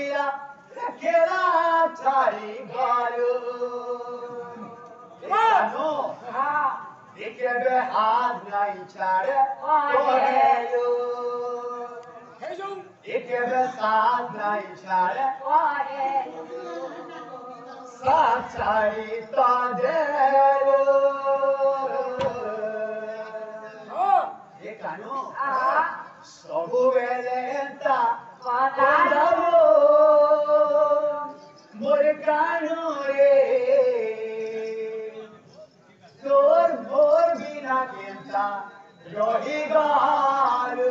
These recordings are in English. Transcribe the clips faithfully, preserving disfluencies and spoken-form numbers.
gira, queda tarigaro. Ekano, ekebe hath nai chare, koheyo. Ekebe sath nai chare, koheyo. Sath chari tadero. Ekano, सबुबेले एंता कोंडारो मोर कानो रे तोर मोर बिना Kenta रही गारो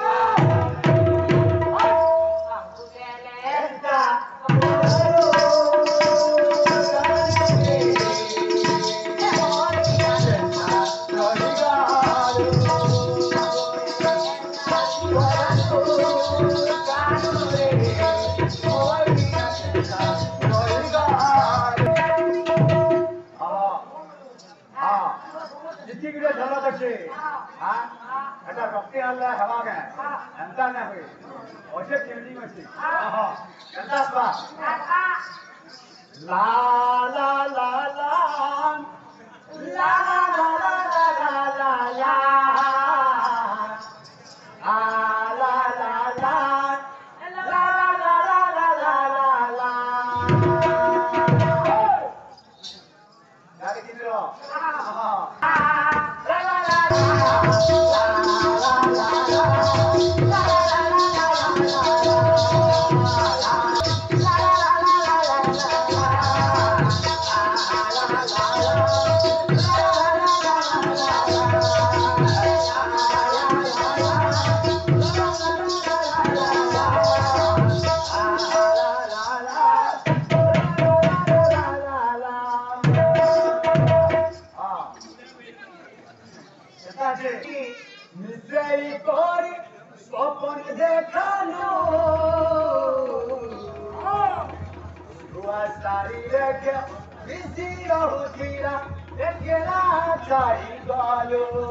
सबुबेले एंता कोंडारो এটা রক্তি আল্লাহ হওয়াগে এন্তা না হই ওছে চেঞ্জিং আছে আহা এন্তা পা লা লা লা লা লা লা লা লা লা লা আ লা লা লা লা লা লা লা লা লা গাড়ি দিলো আহা Misericórdia, só pode decano. Tua saída, visira o tira, é que ela tá igual.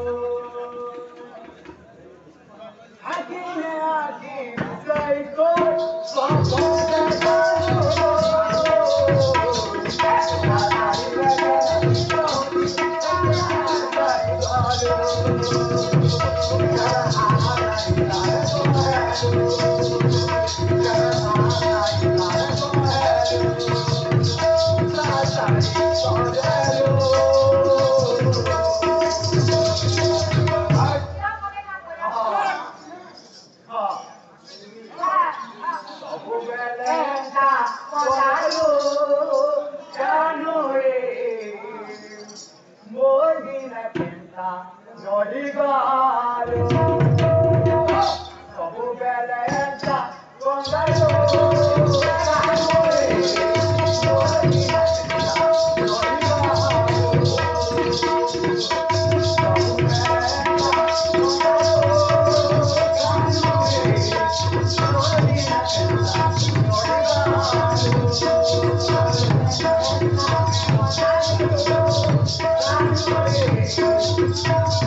Aqui é aqui, misericórdia, só pode decano. Tua saída, visira o tira, é que ela tá igual. Thank you.